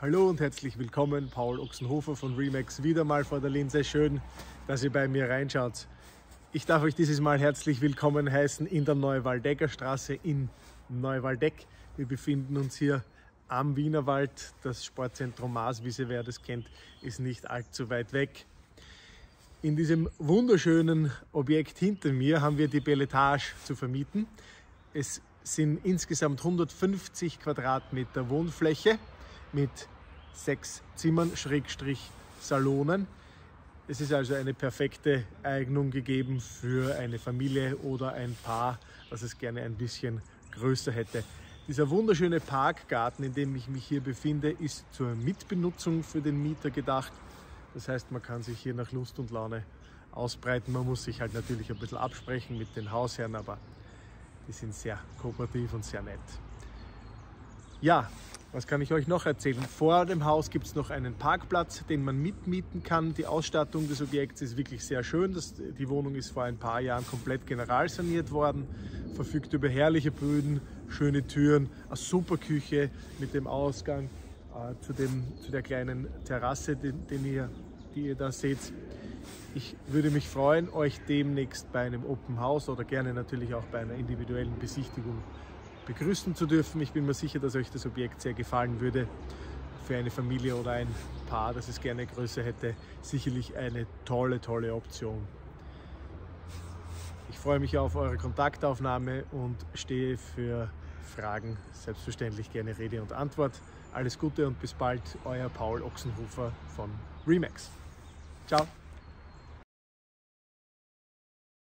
Hallo und herzlich willkommen, Paul Ochsenhofer von Remax wieder mal vor der Linse. Schön, dass ihr bei mir reinschaut. Ich darf euch dieses Mal herzlich willkommen heißen in der Neuwaldecker Straße in Neuwaldeck. Wir befinden uns hier am Wienerwald. Das Sportzentrum Maaswiese, wer das kennt, ist nicht allzu weit weg. In diesem wunderschönen Objekt hinter mir haben wir die Beletage zu vermieten. Es sind insgesamt 150 Quadratmeter Wohnfläche mit 6 Zimmern, Salonen. Es ist also eine perfekte Eignung gegeben für eine Familie oder ein Paar, das es gerne ein bisschen größer hätte. Dieser wunderschöne Parkgarten, in dem ich mich hier befinde, ist zur Mitbenutzung für den Mieter gedacht. Das heißt, man kann sich hier nach Lust und Laune ausbreiten. Man muss sich halt natürlich ein bisschen absprechen mit den Hausherren, aber die sind sehr kooperativ und sehr nett. Ja, was kann ich euch noch erzählen? Vor dem Haus gibt es noch einen Parkplatz, den man mitmieten kann. Die Ausstattung des Objekts ist wirklich sehr schön. Die Wohnung ist vor ein paar Jahren komplett generalsaniert worden, verfügt über herrliche Böden, schöne Türen, eine super Küche mit dem Ausgang zu der kleinen Terrasse, die ihr da seht. Ich würde mich freuen, euch demnächst bei einem Open House oder gerne natürlich auch bei einer individuellen Besichtigung begrüßen zu dürfen. Ich bin mir sicher, dass euch das Objekt sehr gefallen würde. Für eine Familie oder ein Paar, das es gerne größer hätte, sicherlich eine tolle Option. Ich freue mich auf eure Kontaktaufnahme und stehe für Fragen selbstverständlich gerne Rede und Antwort. Alles Gute und bis bald, euer Paul Ochsenhofer von Remax. Ciao!